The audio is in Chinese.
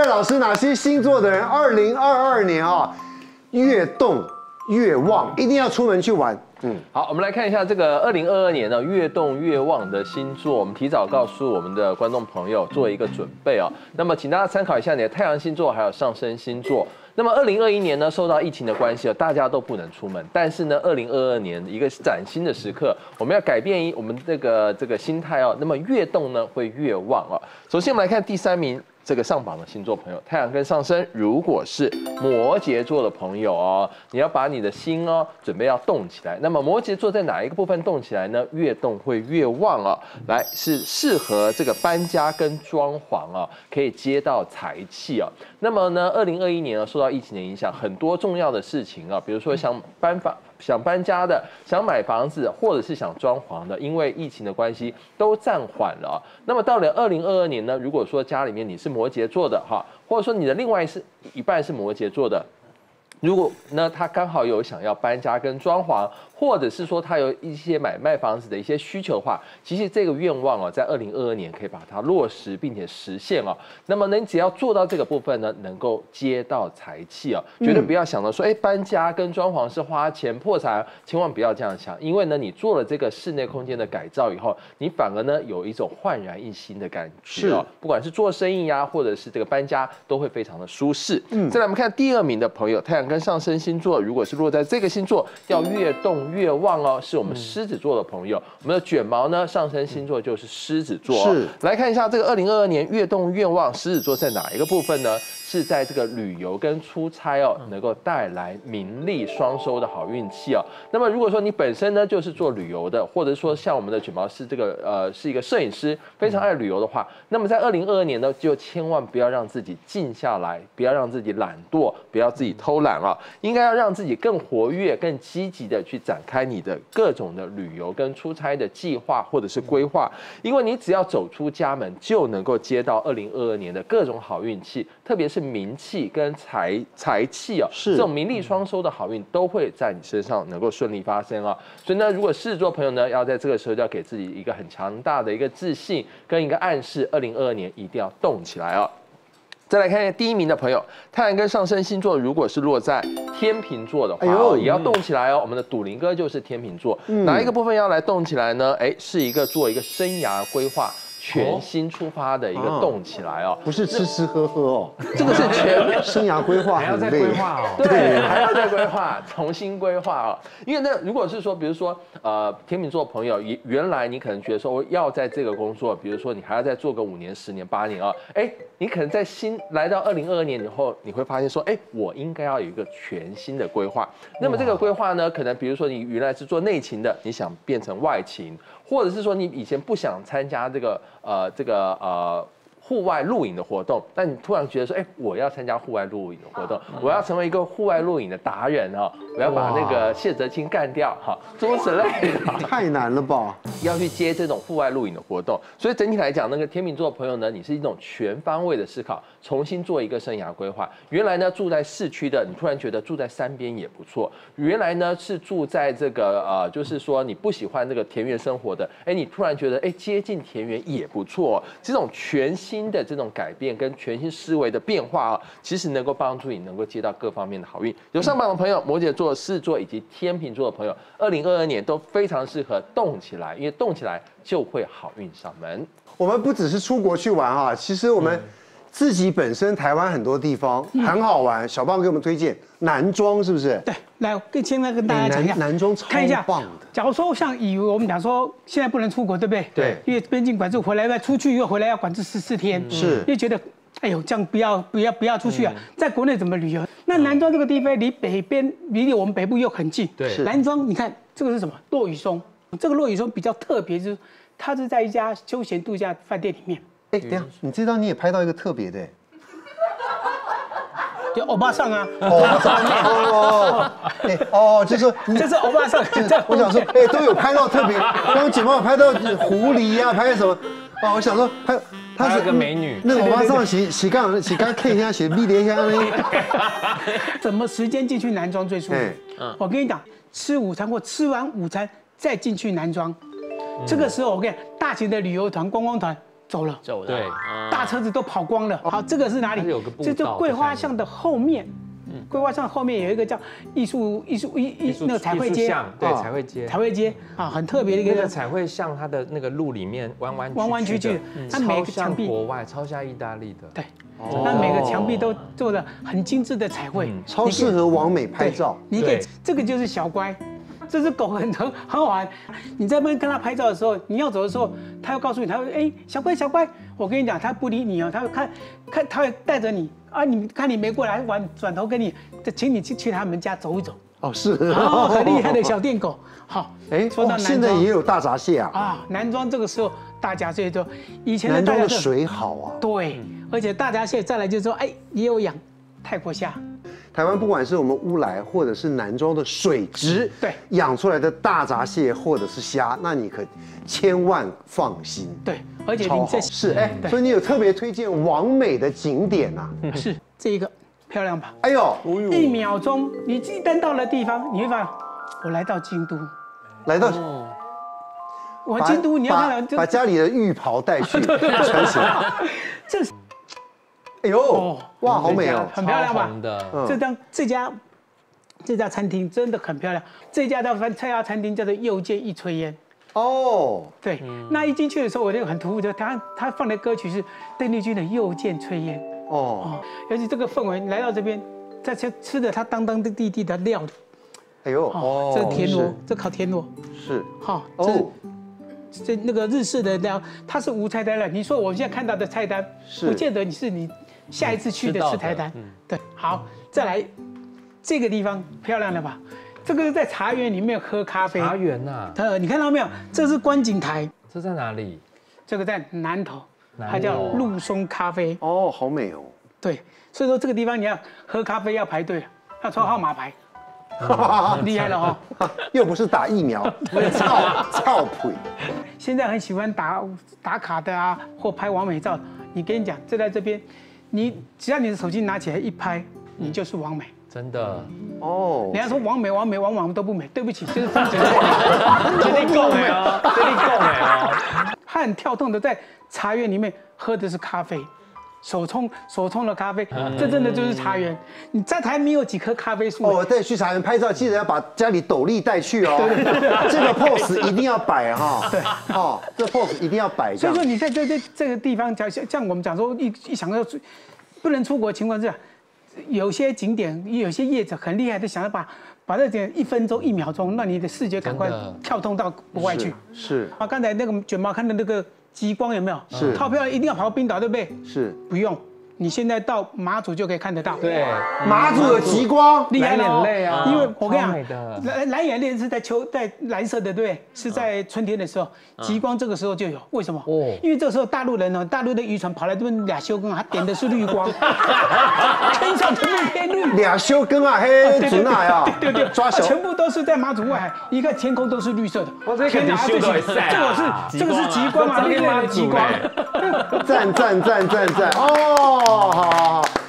老师，哪些星座的人2022年啊，越动越旺，一定要出门去玩。 好，我们来看一下这个2022年呢越动越旺的星座，我们提早告诉我们的观众朋友做一个准备哦。那么请大家参考一下你的太阳星座还有上升星座。那么2021年呢，受到疫情的关系，大家都不能出门。但是呢，2022年一个崭新的时刻，我们要改变我们这个心态哦。那么越动呢会越旺哦。首先我们来看第3名。这个上榜的星座朋友，太阳跟上升，如果是摩羯座的朋友哦，你要把你的心哦准备要动起来。那么摩羯座在哪一个部分动起来呢？越动会越旺哦。来，是适合这个搬家跟装潢哦，可以接到财气哦。那么呢，2021年呢受到疫情的影响，很多重要的事情啊，比如说想搬家的、想买房子或者是想装潢的，因为疫情的关系都暂缓了。那么到了2022年呢，如果说家里面你是摩羯座的哈，或者说你的另外一半是摩羯座的，如果呢他刚好有想要搬家跟装潢，或者是说他有一些买卖房子的一些需求的话，其实这个愿望哦，在2022年可以把它落实并且实现哦。那么呢，你只要做到这个部分呢，能够接到财气哦，绝对不要想到说，搬家跟装潢是花钱破财，千万不要这样想，因为呢，你做了这个室内空间的改造以后，你反而呢有一种焕然一新的感觉哦。不管是做生意呀，或者是这个搬家，都会非常的舒适。再来我们看第2名的朋友，太阳跟上升星座，如果是落在这个星座，要越动越旺哦，是我们狮子座的朋友。我们的卷毛呢，上升星座就是狮子座。是，来看一下这个2022年越动越旺，狮子座在哪一个部分呢？是在这个旅游跟出差哦，能够带来名利双收的好运气哦。那么如果说你本身呢就是做旅游的，或者说像我们的卷毛是是一个摄影师，非常爱旅游的话，那么在2022年呢，就千万不要让自己静下来，不要让自己懒惰，不要自己偷懒啊，应该要让自己更活跃、更积极的去展开你的各种的旅游跟出差的计划或者是规划，因为你只要走出家门，就能够接到2022年的各种好运气，特别是名气跟财气哦，这种名利双收的好运都会在你身上能够顺利发生啊。所以呢，如果狮子座朋友呢，要在这个时候就要给自己一个很强大的一个自信跟一个暗示，2022年一定要动起来哦。再来看一下第1名的朋友，太阳跟上升星座如果是落在天秤座的话，也要动起来哦。我们的赌林哥就是天秤座，哪一个部分要来动起来呢？是做一个生涯规划。全新出发的一个动起来哦， 不是吃吃喝喝哦， 这个是全生涯规划， 还要再规划哦， 对，还要再规划，重新规划哦。因为那如果是说，比如说天秤座朋友，原来你可能觉得说要在这个工作，比如说你还要再做个5年、10年、8年啊，你可能在来到2022年以后，你会发现说，我应该要有一个全新的规划。那么这个规划呢，可能比如说你原来是做内勤的，你想变成外勤。或者是说你以前不想参加这个户外露营的活动，但你突然觉得说，我要参加户外露营的活动，我要成为一个户外露营的达人哈，我要把那个谢哲青干掉哈，诸如此类的， 太难了吧？ 要去接这种户外露营的活动，所以整体来讲，那个天秤座的朋友呢，你是一种全方位的思考，重新做一个生涯规划。原来呢住在市区的，你突然觉得住在山边也不错；原来呢是住在这个就是说你不喜欢这个田园生活的，你突然觉得接近田园也不错。这种全新的这种改变跟全新思维的变化啊，其实能够帮助你能够接到各方面的好运。有上榜的朋友，摩羯座、狮子座以及天秤座的朋友，2022年都非常适合动起来，因为动起来就会好运上门。 我们不只是出国去玩啊，其实我们自己本身台湾很多地方很好玩。小棒给我们推荐南庄，是不是？ 对，来，现在跟大家讲一下南庄超棒的。 假如说像我们讲说现在不能出国，对不对？ 对， 因为边境管制回来要出去又回来要管制14天， 是， 因为觉得这样不要出去啊，在国内怎么旅游？那南庄这个地方离北边离我们北部又很近， 对， 南庄你看这个是什么？落羽松，这个落羽松比较特别，就是它是在一家休闲度假饭店里面。 等一下，你这张你也拍到一个特别的。 就欧巴桑啊， 就是这是欧巴桑。 我想说，都有拍到特别，刚刚简报有拍到狐狸啊，拍什么？我想说她是个美女， 那个欧巴桑洗刚看一下，洗蜜莲香呢。 什么时间进去南庄最舒服？我跟你讲，吃午餐或吃完午餐再进去南庄，这个时候我跟你讲，大型的旅游团、观光团走了， 对， 大车子都跑光了。好，这个是哪里？ 它有个步道这就桂花巷的后面。桂花巷后面有一个叫那个彩绘街， 对，彩绘街， 彩绘街啊，很特别的一个那个彩绘巷，它的那个路里面弯弯曲曲的， 它每个墙壁国外超像意大利的， 对，那每个墙壁都做了很精致的彩绘， 超适合网美拍照。 你给这个就是小乖。这只狗很好玩，你在那边跟它拍照的时候，你要走的时候，它要告诉你，它会小乖小乖，我跟你讲，它不理你哦，它会看，它会带着你啊，你看你没过来，转头跟你，请你去他们家走一走。 哦，是， 哦，很厉害的小电狗。好， 说到南庄，现在也有大闸蟹啊。 啊，南庄这个时候大闸蟹就以前的南庄的水好啊。 对，而且大闸蟹再来就是说，也有养泰国虾。 台湾不管是我们乌来或者是南庄的水质， 对， 养出来的大闸蟹或者是虾，那你可千万放心。 对，而且你这是所以你有特别推荐网美的景点啊？ 是这一个漂亮吧？ 哎呦 ，1秒钟，你一旦到了地方，你会发现，我来到京都， 来到。 我京都，你要看把家里的浴袍带去穿起来。 这是。 哎呦，哇，好美哦， 很漂亮吧？这家餐厅真的很漂亮。这家餐厅叫做右见一炊烟。哦，对，那一进去的时候，我就很突兀，他放的歌曲是邓丽君的《又见炊烟》。哦，尤其这个氛围，来到这边，在吃的他当当地的料理。 哎呦， 这田螺，这烤田螺是。 好，这那个日式的料，它是无菜单了。你说我现在看到的菜单，不见得你下一次去的吃菜单。对，好，再来这个地方漂亮了吧？这个是在茶园里面喝咖啡。 茶园呐， 你看到没有？这是观景台。 这在哪里？ 这个在南头，它叫陆松咖啡。 哦，好美哦。 对，所以说这个地方你要喝咖啡要排队，要抽号码牌。厉害了哈！ 又不是打疫苗，操腿。 现在很喜欢打卡的啊，或拍完美照。跟你讲，就在这边，你只要你的手机拿起来一拍，你就是完美。 真的哦。人家说完美，往往都不美，对不起，就是风景。 这里够美哦，这里够美哦。 他很跳动的在茶园里面喝的是咖啡。手冲的咖啡，这真的就是茶园。你在台没有几棵咖啡树哦。对，去茶园拍照，记得要把家里斗笠带去哦。对，这个 pose 一定要摆哈。对，哦，这 pose 一定要摆。 所以说你在这个地方，像我们讲说，一想到不能出国的情况之下，有些景点有些业者很厉害的，想要把这点1分钟1秒钟，让你的视觉赶快跳动到国外去。 是啊，刚才那个卷毛看的那个。极光有没有？ 是， 套票一定要跑到冰岛，对不对？ 是， 不用，你现在到马祖就可以看得到。 对， 马祖有极光， 厉害了啊！ 因为我跟你讲，蓝眼泪是在蓝色的，对不对？是在春天的时候，极光这个时候就有。为什么？因为这个时候大陆人大陆的渔船跑来这边俩休耕，他点的是绿光，天上全部偏绿。 俩休耕啊，嘿，竹那呀， 对，抓小，全部都是在马祖外海，一个天空都是绿色的。 我这个你修的这个是极光嘛，绿色的极光。 赞，哦，好。